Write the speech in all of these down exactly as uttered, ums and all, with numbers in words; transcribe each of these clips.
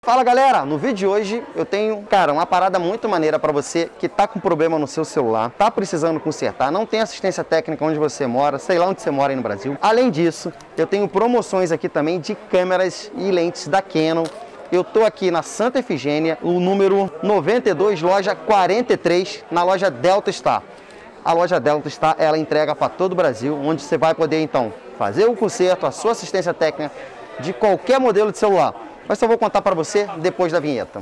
Fala galera, no vídeo de hoje eu tenho, cara, uma parada muito maneira para você que tá com problema no seu celular, tá precisando consertar, não tem assistência técnica onde você mora, sei lá onde você mora aí no Brasil. Além disso, eu tenho promoções aqui também de câmeras e lentes da Canon. Eu tô aqui na Santa Efigênia, o número noventa e dois, loja quarenta e três, na loja Delta Star. A loja Delta Star, ela entrega para todo o Brasil, onde você vai poder então fazer o conserto, a sua assistência técnica de qualquer modelo de celular. Mas só vou contar para você depois da vinheta.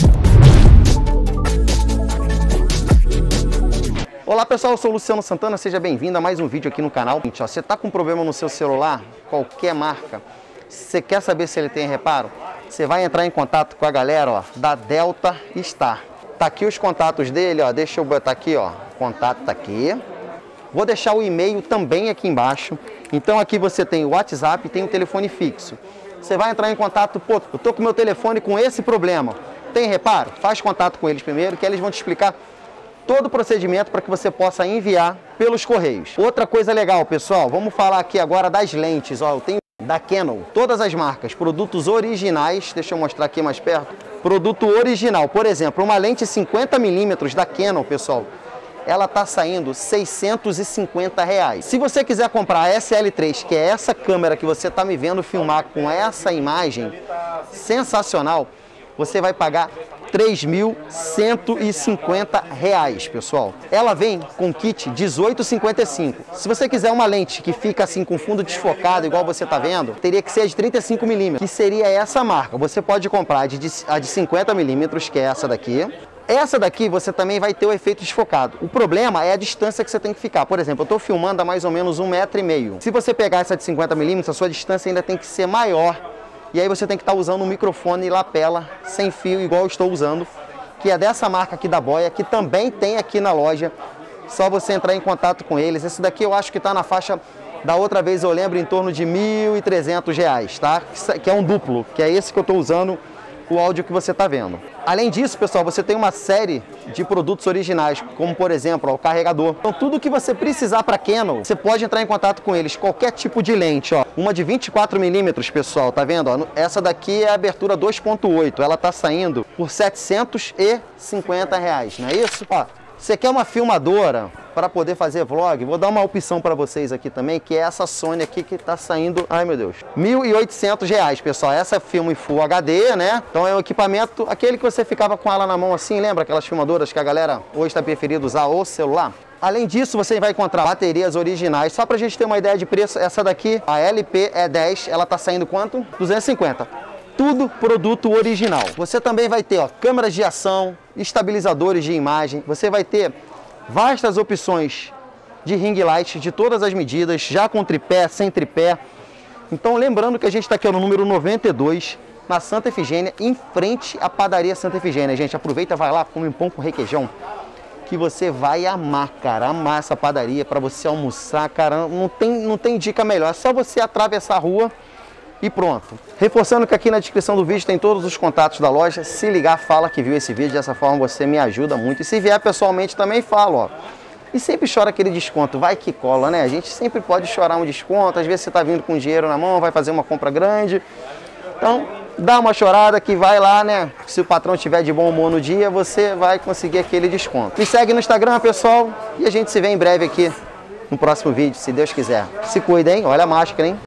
Olá pessoal, eu sou o Luciano Santana, seja bem-vindo a mais um vídeo aqui no canal. Você está com problema no seu celular, qualquer marca, você quer saber se ele tem reparo? Você vai entrar em contato com a galera ó, da Delta Star. Tá aqui os contatos dele, ó. Deixa eu botar aqui, ó. O contato tá aqui. Vou deixar o e-mail também aqui embaixo. Então aqui você tem o WhatsApp e tem o telefone fixo. Você vai entrar em contato, pô, eu tô com meu telefone com esse problema. Tem reparo? Faz contato com eles primeiro, que eles vão te explicar todo o procedimento para que você possa enviar pelos correios. Outra coisa legal, pessoal, vamos falar aqui agora das lentes. Ó, eu tenho da Canon, todas as marcas, produtos originais. Deixa eu mostrar aqui mais perto. Produto original, por exemplo, uma lente cinquenta milímetros da Canon, pessoal, ela tá saindo seiscentos e cinquenta reais. Se você quiser comprar a S L três, que é essa câmera que você tá me vendo filmar com essa imagem sensacional, você vai pagar três mil cento e cinquenta reais, pessoal. Ela vem com kit dezoito e cinquenta e cinco. Se você quiser uma lente que fica assim com fundo desfocado, igual você tá vendo, teria que ser a de trinta e cinco milímetros, que seria essa marca. Você pode comprar a de, a de cinquenta milímetros, que é essa daqui. Essa daqui você também vai ter o efeito desfocado. O problema é a distância que você tem que ficar. Por exemplo, eu estou filmando a mais ou menos um metro e meio. Se você pegar essa de cinquenta milímetros, a sua distância ainda tem que ser maior. E aí você tem que estar usando um microfone lapela sem fio, igual eu estou usando, que é dessa marca aqui da Boya, que também tem aqui na loja. Só você entrar em contato com eles. Esse daqui eu acho que está na faixa, da outra vez eu lembro, em torno de mil e trezentos reais, tá? Que é um duplo, que é esse que eu estou usando, o áudio que você está vendo. Além disso, pessoal, você tem uma série de produtos originais, como por exemplo, ó, o carregador. Então tudo que você precisar para Canon, você pode entrar em contato com eles. Qualquer tipo de lente, ó. Uma de vinte e quatro milímetros, pessoal, tá vendo? Ó, essa daqui é a abertura dois ponto oito. Ela tá saindo por setecentos e cinquenta reais, não é isso? Ó, você quer uma filmadora para poder fazer vlog? Vou dar uma opção para vocês aqui também, que é essa Sony aqui que tá saindo, ai meu Deus, mil e oitocentos reais, pessoal. Essa filma em Full H D, né? Então é um equipamento, aquele que você ficava com ela na mão assim, lembra aquelas filmadoras que a galera hoje está preferindo usar o celular? Além disso, você vai encontrar baterias originais. Só pra gente ter uma ideia de preço, essa daqui, a L P E dez, ela tá saindo quanto? duzentos e cinquenta. Tudo produto original. Você também vai ter ó, câmeras de ação, estabilizadores de imagem. Você vai ter vastas opções de ring light de todas as medidas, já com tripé, sem tripé. Então lembrando que a gente está aqui no número noventa e dois, na Santa Efigênia, em frente à padaria Santa Efigênia. Gente, aproveita, vai lá, come um pão com requeijão, que você vai amar, cara, amar essa padaria para você almoçar, cara. Não tem, não tem dica melhor, é só você atravessar a rua e pronto. Reforçando que aqui na descrição do vídeo tem todos os contatos da loja. Se ligar, fala que viu esse vídeo. Dessa forma você me ajuda muito. E se vier pessoalmente também falo, ó. E sempre chora aquele desconto. Vai que cola, né? A gente sempre pode chorar um desconto. Às vezes você tá vindo com dinheiro na mão, vai fazer uma compra grande. Então, dá uma chorada que vai lá, né? Se o patrão tiver de bom humor no dia, você vai conseguir aquele desconto. Me segue no Instagram, pessoal. E a gente se vê em breve aqui no próximo vídeo, se Deus quiser. Se cuida, hein? Olha a máscara, hein?